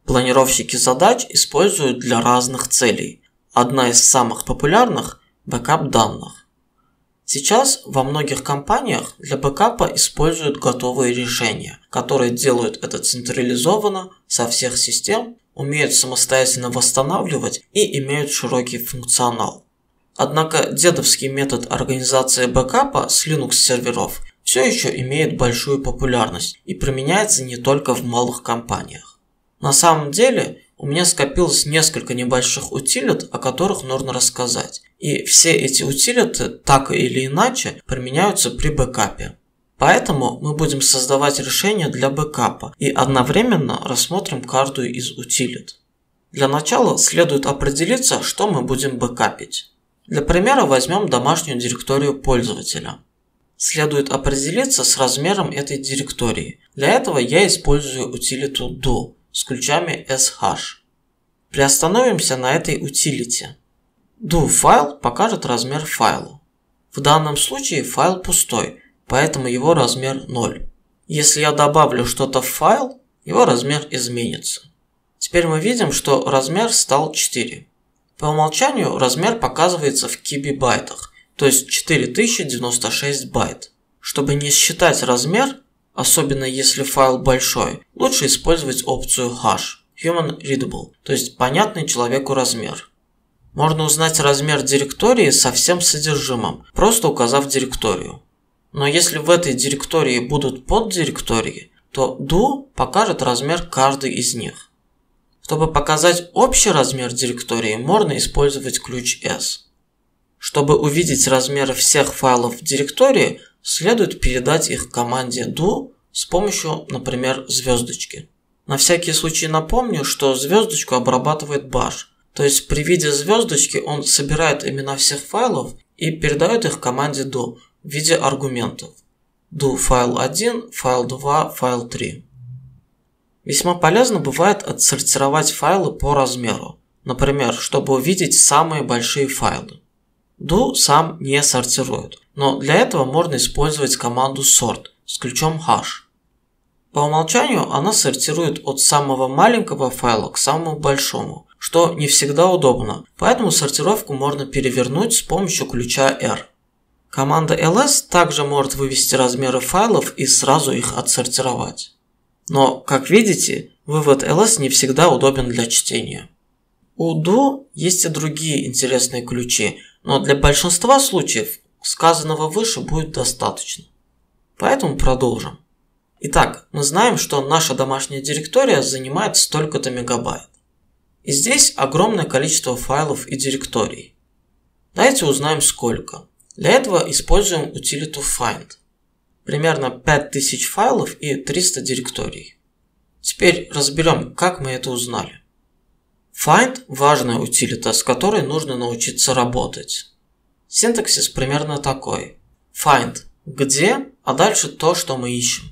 Планировщики задач используют для разных целей. Одна из самых популярных – бэкап данных. Сейчас во многих компаниях для бэкапа используют готовые решения, которые делают это централизованно со всех систем, умеют самостоятельно восстанавливать и имеют широкий функционал. Однако дедовский метод организации бэкапа с Linux серверов все еще имеет большую популярность и применяется не только в малых компаниях. На самом деле у меня скопилось несколько небольших утилит, о которых нужно рассказать. И все эти утилиты так или иначе применяются при бэкапе. Поэтому мы будем создавать решения для бэкапа и одновременно рассмотрим каждую из утилит. Для начала следует определиться, что мы будем бэкапить. Для примера возьмем домашнюю директорию пользователя. Следует определиться с размером этой директории. Для этого я использую утилиту do с ключами shash. Приостановимся на этой утилите. Do файл покажет размер файла. В данном случае файл пустой, поэтому его размер 0. Если я добавлю что-то в файл, его размер изменится. Теперь мы видим, что размер стал 4. По умолчанию размер показывается в кибибайтах, то есть 4096 байт. Чтобы не считать размер, особенно если файл большой, лучше использовать опцию hash human readable, то есть понятный человеку размер. Можно узнать размер директории со всем содержимым, просто указав директорию. Но если в этой директории будут поддиректории, то do покажет размер каждой из них. Чтобы показать общий размер директории, можно использовать ключ S. Чтобы увидеть размеры всех файлов в директории, следует передать их команде do с помощью, например, звездочки. На всякий случай напомню, что звездочку обрабатывает bash, то есть при виде звездочки он собирает имена всех файлов и передает их команде do в виде аргументов. Do файл 1, файл 2, файл 3. Весьма полезно бывает отсортировать файлы по размеру, например, чтобы увидеть самые большие файлы. Do сам не сортирует, но для этого можно использовать команду sort с ключом hash. По умолчанию она сортирует от самого маленького файла к самому большому, что не всегда удобно, поэтому сортировку можно перевернуть с помощью ключа R. Команда ls также может вывести размеры файлов и сразу их отсортировать. Но, как видите, вывод ls не всегда удобен для чтения. У do есть и другие интересные ключи, но для большинства случаев сказанного выше будет достаточно. Поэтому продолжим. Итак, мы знаем, что наша домашняя директория занимает столько-то мегабайт. И здесь огромное количество файлов и директорий. Давайте узнаем сколько. Для этого используем утилиту find. Примерно 5000 файлов и 300 директорий. Теперь разберем, как мы это узнали. Find – важная утилита, с которой нужно научиться работать. Синтаксис примерно такой. Find – где, а дальше то, что мы ищем.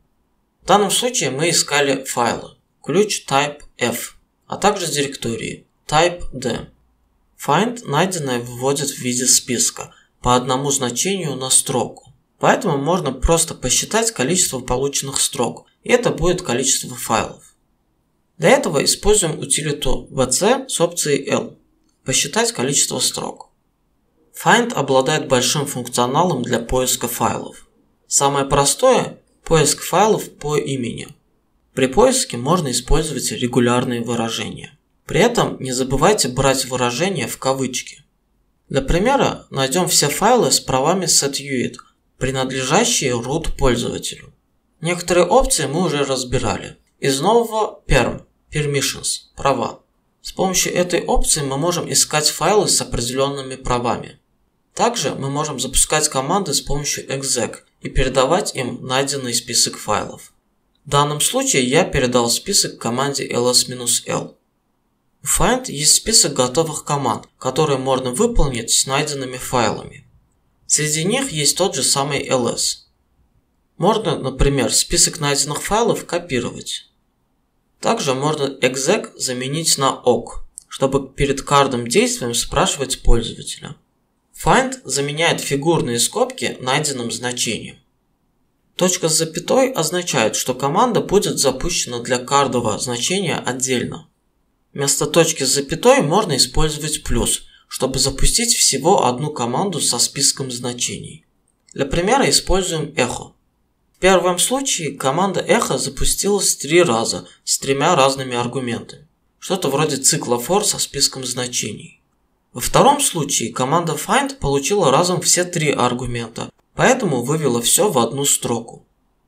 В данном случае мы искали файлы. Ключ type f, а также директории type d. Find найденное выводит в виде списка по одному значению на строку. Поэтому можно просто посчитать количество полученных строк, и это будет количество файлов. Для этого используем утилиту vc с опцией L – посчитать количество строк. Find обладает большим функционалом для поиска файлов. Самое простое – поиск файлов по имени. При поиске можно использовать регулярные выражения. При этом не забывайте брать выражения в кавычки. Для примера найдем все файлы с правами setuid, принадлежащие root пользователю. Некоторые опции мы уже разбирали. Из нового perm – permissions – права. С помощью этой опции мы можем искать файлы с определенными правами. Также мы можем запускать команды с помощью exec и передавать им найденный список файлов. В данном случае я передал список команде ls-l. У find есть список готовых команд, которые можно выполнить с найденными файлами. Среди них есть тот же самый ls. Можно, например, список найденных файлов копировать. Также можно exec заменить на awk, чтобы перед каждым действием спрашивать пользователя. Find заменяет фигурные скобки найденным значением. Точка с запятой означает, что команда будет запущена для каждого значения отдельно. Вместо точки с запятой можно использовать плюс, чтобы запустить всего одну команду со списком значений. Для примера используем echo. В первом случае команда echo запустилась 3 раза с 3 разными аргументами. Что-то вроде цикла for со списком значений. Во втором случае команда find получила разом все 3 аргумента, поэтому вывела все в одну строку.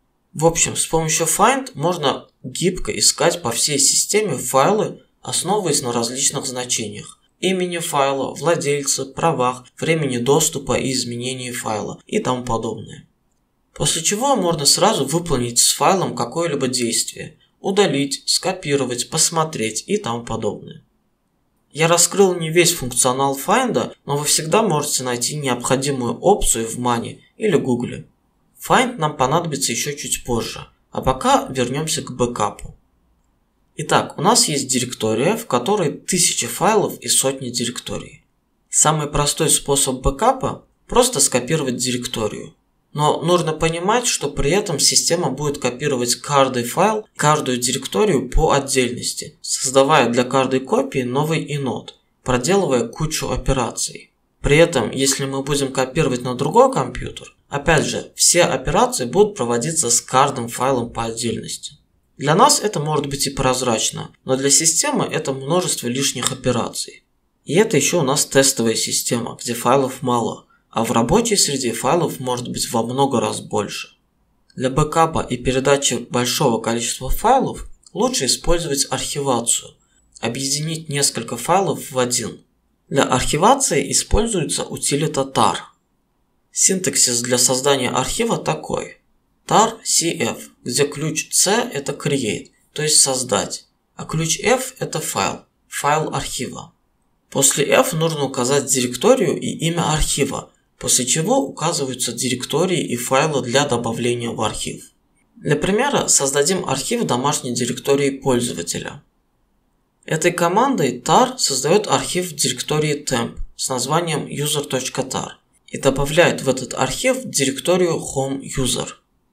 В общем, с помощью find можно гибко искать по всей системе файлы, основываясь на различных значениях: имени файла, владельце, правах, времени доступа и изменении файла и тому подобное. После чего можно сразу выполнить с файлом какое-либо действие: удалить, скопировать, посмотреть и тому подобное. Я раскрыл не весь функционал find, но вы всегда можете найти необходимую опцию в Mani или Google. Find нам понадобится еще чуть позже, а пока вернемся к бэкапу. Итак, у нас есть директория, в которой 1000 файлов и сотни директорий. Самый простой способ бэкапа – просто скопировать директорию. Но нужно понимать, что при этом система будет копировать каждый файл, каждую директорию по отдельности, создавая для каждой копии новый инод, проделывая кучу операций. При этом, если мы будем копировать на другой компьютер, опять же, все операции будут проводиться с каждым файлом по отдельности. Для нас это может быть и прозрачно, но для системы это множество лишних операций. И это еще у нас тестовая система, где файлов мало, а в рабочей среде файлов может быть во много раз больше. Для бэкапа и передачи большого количества файлов лучше использовать архивацию, объединить несколько файлов в один. Для архивации используется утилита tar. Синтаксис для создания архива такой: tar cf, где ключ C – это create, то есть создать, а ключ F – это файл архива. После F нужно указать директорию и имя архива, после чего указываются директории и файлы для добавления в архив. Для примера создадим архив домашней директории пользователя. Этой командой tar создает архив в директории temp с названием user.tar и добавляет в этот архив директорию home user.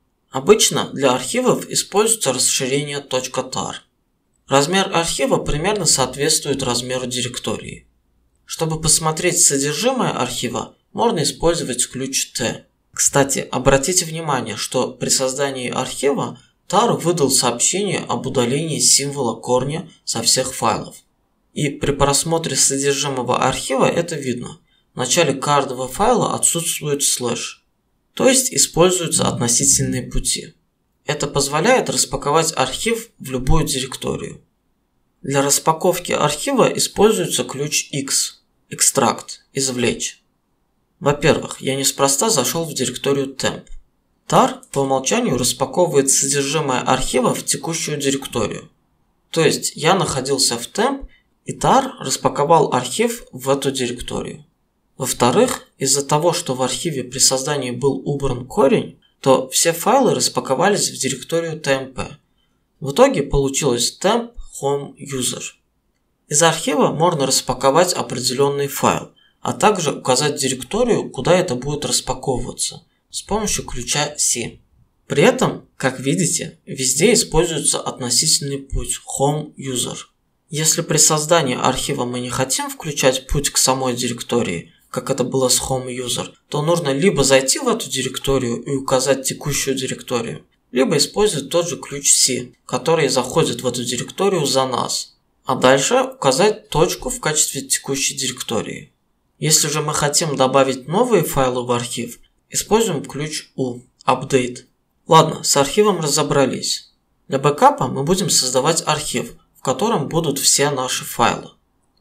Обычно для архивов используется расширение .tar. Размер архива примерно соответствует размеру директории. Чтобы посмотреть содержимое архива, можно использовать ключ T. Кстати, обратите внимание, что при создании архива tar выдал сообщение об удалении символа корня со всех файлов. И при просмотре содержимого архива это видно. В начале каждого файла отсутствует слэш, то есть используются относительные пути. Это позволяет распаковать архив в любую директорию. Для распаковки архива используется ключ X – extract – извлечь. Во-первых, я неспроста зашел в директорию temp. Tar по умолчанию распаковывает содержимое архива в текущую директорию. То есть я находился в temp, и tar распаковал архив в эту директорию. Во-вторых, из-за того, что в архиве при создании был убран корень, то все файлы распаковались в директорию tmp. В итоге получилось temp home user. Из архива можно распаковать определенный файл, а также указать директорию, куда это будет распаковываться, с помощью ключа C. При этом, как видите, везде используется относительный путь home user. Если при создании архива мы не хотим включать путь к самой директории, как это было с home user, то нужно либо зайти в эту директорию и указать текущую директорию, либо использовать тот же ключ C, который заходит в эту директорию за нас, а дальше указать точку в качестве текущей директории. Если же мы хотим добавить новые файлы в архив, используем ключ U – Update. Ладно, с архивом разобрались. Для бэкапа мы будем создавать архив, в котором будут все наши файлы.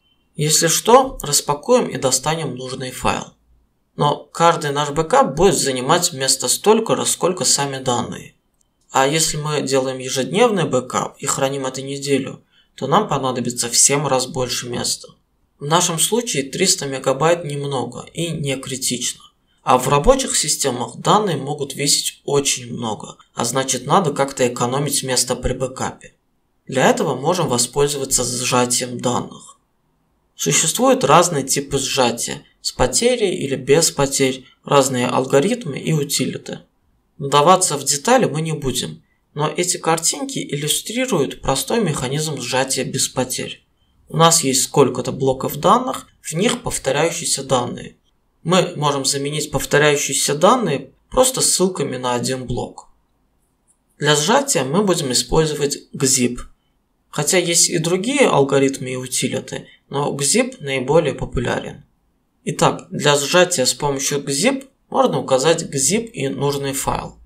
Если что, распакуем и достанем нужный файл. Но каждый наш бэкап будет занимать место столько, сколько сами данные. А если мы делаем ежедневный бэкап и храним это неделю, то нам понадобится в 7 раз больше места. В нашем случае 300 мегабайт немного и не критично. А в рабочих системах данные могут весить очень много, а значит надо как-то экономить место при бэкапе. Для этого можем воспользоваться сжатием данных. Существуют разные типы сжатия, с потерей или без потерь, разные алгоритмы и утилиты. Вдаваться в детали мы не будем, но эти картинки иллюстрируют простой механизм сжатия без потерь. У нас есть сколько-то блоков данных, в них повторяющиеся данные. Мы можем заменить повторяющиеся данные просто ссылками на один блок. Для сжатия мы будем использовать gzip. Хотя есть и другие алгоритмы и утилиты, но gzip наиболее популярен. Итак, для сжатия с помощью gzip можно указать gzip и нужный файл.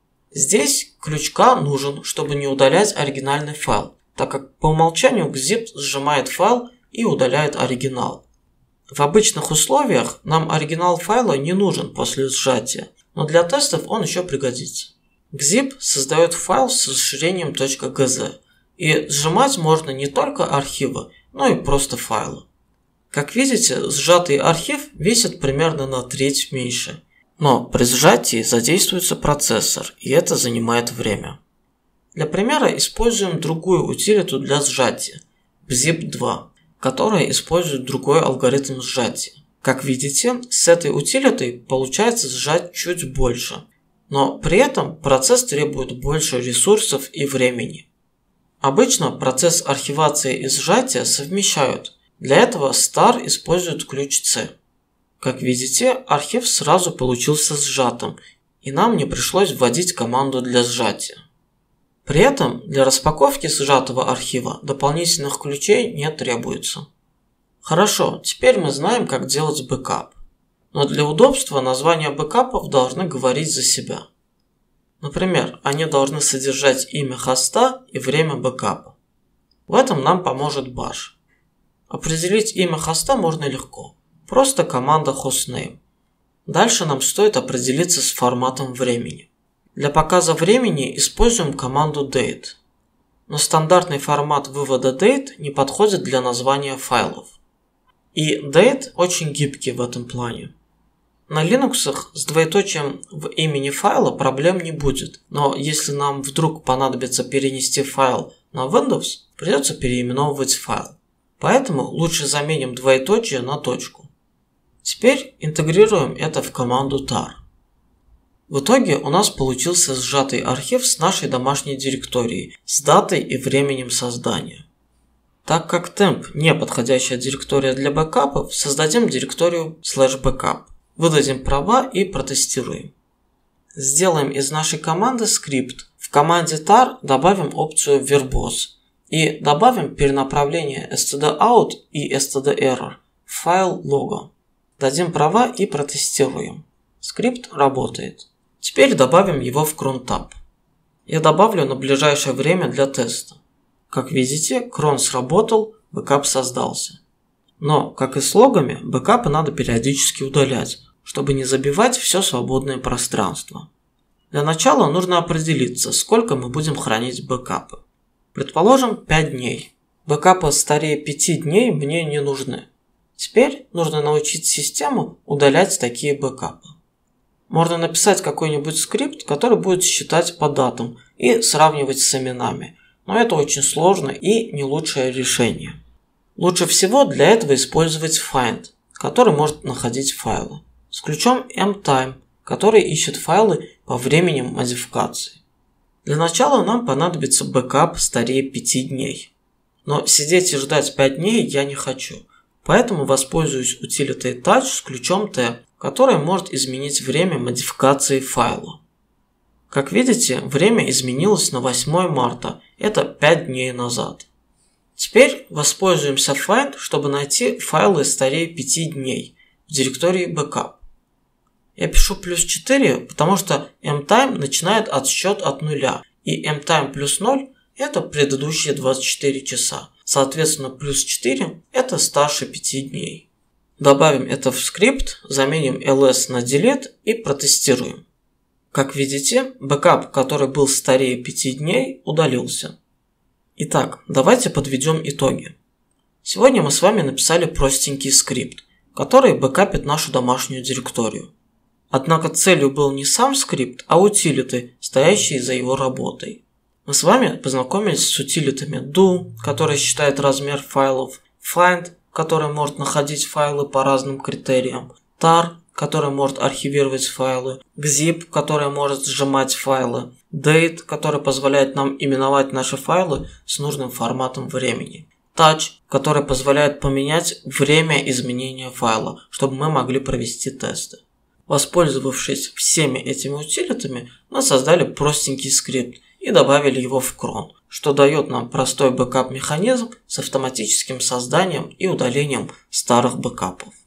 Здесь ключ K нужен, чтобы не удалять оригинальный файл, так как по умолчанию gzip сжимает файл и удаляет оригинал. В обычных условиях нам оригинал файла не нужен после сжатия, но для тестов он еще пригодится. Gzip создает файл с расширением .gz, и сжимать можно не только архивы, но и просто файлы. Как видите, сжатый архив весит примерно на треть меньше, но при сжатии задействуется процессор, и это занимает время. Для примера используем другую утилиту для сжатия – gzip2, которая использует другой алгоритм сжатия. Как видите, с этой утилитой получается сжать чуть больше, но при этом процесс требует больше ресурсов и времени. Обычно процесс архивации и сжатия совмещают. Для этого star использует ключ C. Как видите, архив сразу получился сжатым, и нам не пришлось вводить команду для сжатия. При этом для распаковки сжатого архива дополнительных ключей не требуется. Хорошо, теперь мы знаем, как делать бэкап. Но для удобства названия бэкапов должны говорить за себя. Например, они должны содержать имя хоста и время бэкапа. В этом нам поможет bash. Определить имя хоста можно легко. Просто команда hostname. Дальше нам стоит определиться с форматом времени. Для показа времени используем команду date. Но стандартный формат вывода date не подходит для названия файлов. И date очень гибкий в этом плане. На Linux с двоеточием в имени файла проблем не будет, но если нам вдруг понадобится перенести файл на Windows, придется переименовывать файл. Поэтому лучше заменим двоеточие на точку. Теперь интегрируем это в команду tar. В итоге у нас получился сжатый архив с нашей домашней директорией, с датой и временем создания. Так как temp не подходящая директория для бэкапов, создадим директорию /backup. Выдадим права и протестируем. Сделаем из нашей команды скрипт. В команде tar добавим опцию verbose и добавим перенаправление stdout и stderror в файл лога. Дадим права и протестируем. Скрипт работает. Теперь добавим его в crontab. Я добавлю на ближайшее время для теста. Как видите, крон сработал, бэкап создался. Но, как и с логами, бэкапы надо периодически удалять, чтобы не забивать все свободное пространство. Для начала нужно определиться, сколько мы будем хранить бэкапы. Предположим, 5 дней. Бэкапы старее 5 дней мне не нужны. Теперь нужно научить систему удалять такие бэкапы. Можно написать какой-нибудь скрипт, который будет считать по датам и сравнивать с именами, но это очень сложно и не лучшее решение. Лучше всего для этого использовать find, который может находить файлы, с ключом mtime, который ищет файлы по времени модификации. Для начала нам понадобится бэкап старее 5 дней. Но сидеть и ждать 5 дней я не хочу, поэтому воспользуюсь утилитой touch с ключом t, которая может изменить время модификации файла. Как видите, время изменилось на 8 марта, это 5 дней назад. Теперь воспользуемся find, чтобы найти файлы старее 5 дней в директории backup. Я пишу +4, потому что mtime начинает отсчет от нуля, и mtime + 0 это предыдущие 24 часа. Соответственно, +4 это старше 5 дней. Добавим это в скрипт, заменим ls на delete и протестируем. Как видите, бэкап, который был старее 5 дней, удалился. Итак, давайте подведем итоги. Сегодня мы с вами написали простенький скрипт, который бэкапит нашу домашнюю директорию. Однако целью был не сам скрипт, а утилиты, стоящие за его работой. Мы с вами познакомились с утилитами do, который считает размер файлов, find, который может находить файлы по разным критериям, tar, который может архивировать файлы, gzip, который может сжимать файлы, date, который позволяет нам именовать наши файлы с нужным форматом времени, touch, который позволяет поменять время изменения файла, чтобы мы могли провести тесты. Воспользовавшись всеми этими утилитами, мы создали простенький скрипт и добавили его в cron, что дает нам простой бэкап-механизм с автоматическим созданием и удалением старых бэкапов.